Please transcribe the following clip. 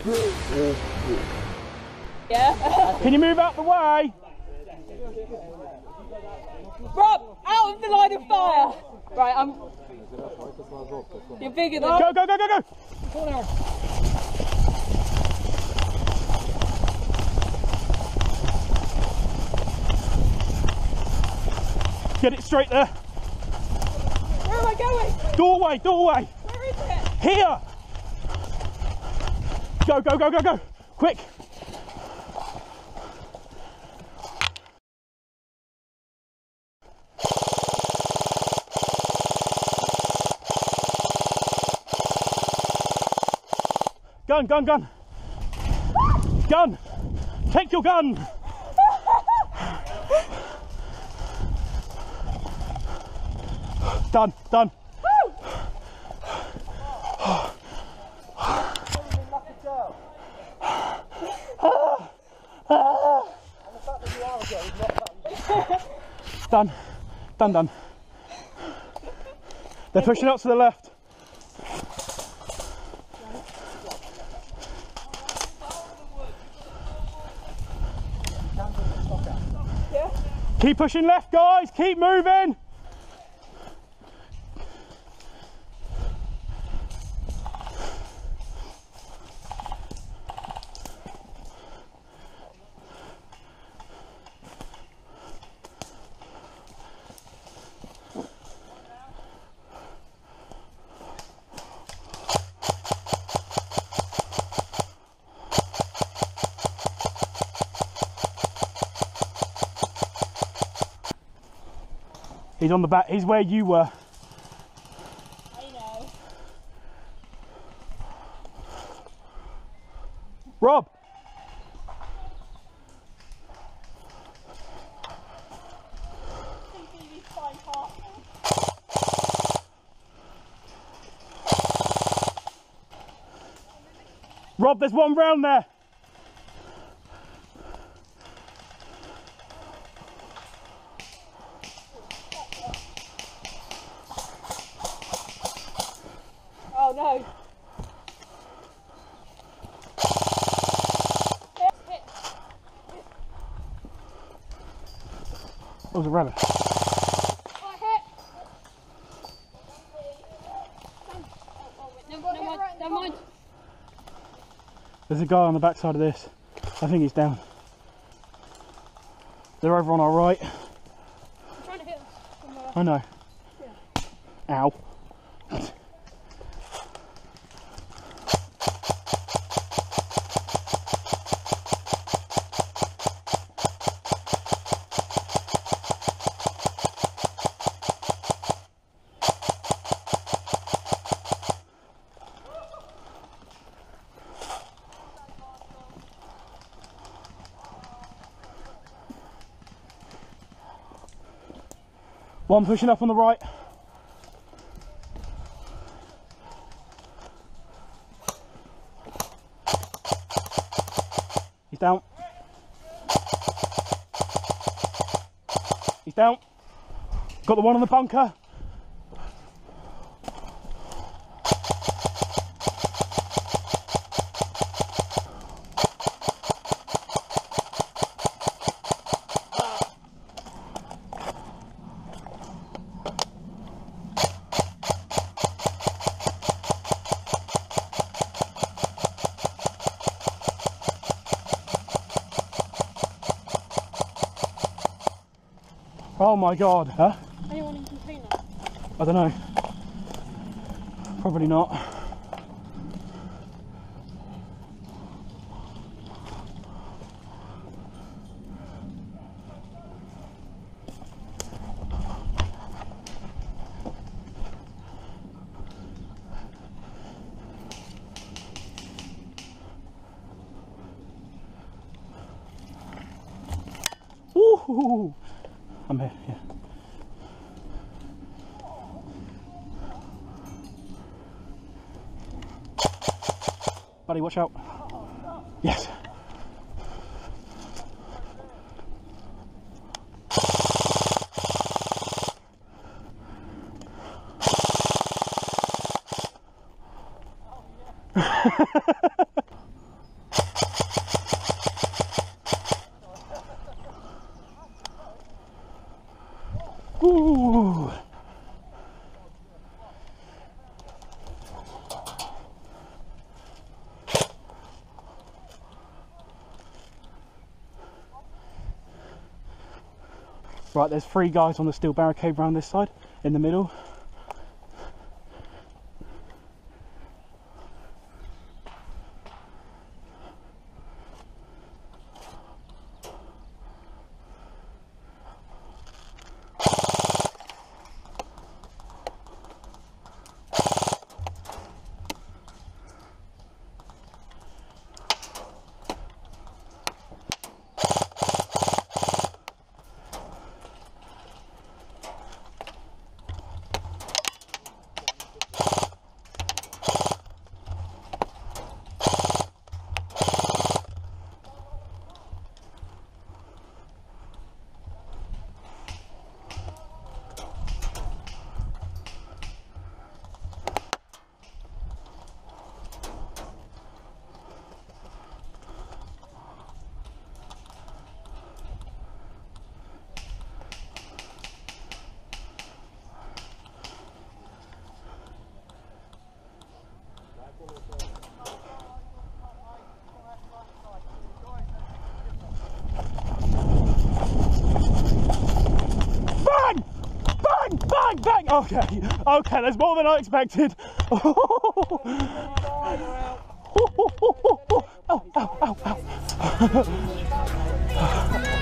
Yeah. Can you move out the way? Rob, out of the line of fire! Right, You're bigger than... Go, go, go, go, go! Come on, Aaron. Get it straight there. Where am I going? Doorway, doorway. Where is it? Here. Go, go, go, go, go. Quick. Gun, gun, gun. Gun. Take your gun. Done, done. Done, done, done. They're pushing up to the left. Keep pushing left, guys, keep moving. He's on the back, he's where you were. I know. Rob! Rob, there's one round there. Oh no. That was a rabbit. Never mind. There's a guy on the back side of this. I think he's down. They're over on our right. I'm trying to hit us somewhere. I know. Yeah. Ow. One pushing up on the right. He's down. He's down. Got the one on the bunker. Oh my god, huh? Anyone in container? I don't know. Probably not. Woohoo! I'm here, yeah. Buddy, watch out. Yes. Ooh. Right, there's 3 guys on the steel barricade round this side, in the middle. Bang! Bang! Bang! Bang! Okay, okay, there's more than I expected. Oh, ow, ow, ow.